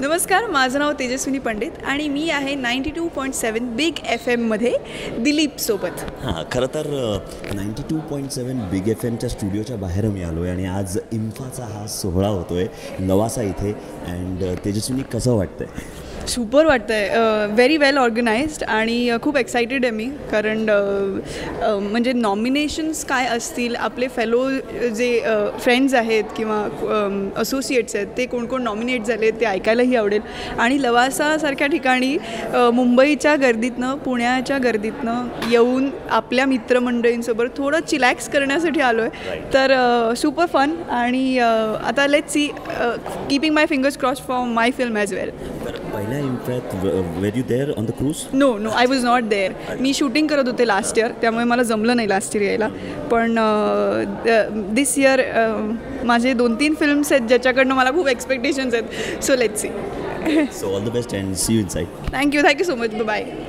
नमस्कार, माझं नाव तेजस्विनी पंडित आणि मी आहे 92.7 बिग FM दिलीप सोबत. हां, खरं तर 92.7 बिग FMच्या स्टुडिओच्या बाहेर मी आलो आहे आणि आज इन्फाचा हा सोहळा होतो आहे लवासा इथे. अँड तेजस्विनी, कसं वाटतं आहे? सुपर वाटतं आहे. व्हेरी वेल ऑर्गनाइज्ड आणि खूप एक्सायटेड आहे मी, कारण म्हणजे नॉमिनेशन्स काय असतील, आपले फेलो जे फ्रेंड्स आहेत किंवा असोसिएट्स आहेत ते कोण कोण नॉमिनेट झाले ते ऐकायलाही आवडेल. आणि लवासासारख्या ठिकाणी मुंबईच्या गर्दीतनं, पुण्याच्या गर्दीतनं येऊन आपल्या मित्रमंडळींसोबत थोडं चिलॅक्स करण्यासाठी आलो आहे. तर सुपर फन. आणि आता let's see, keeping my fingers cross for my film as well. पहिल्या impact were you there on the cruise? No, I was not there. मी शूटिंग करत होते लास्ट इयर, त्यामुळे मला जमलं नाही लास्ट इयर यायला. पण दिस इयर माझे 2-3 फिल्म्स आहेत ज्याच्याकडनं मला खूप एक्सपेक्टेशन्स आहेत. So let's see. So all the best and see you inside. Thank you so much. Bye.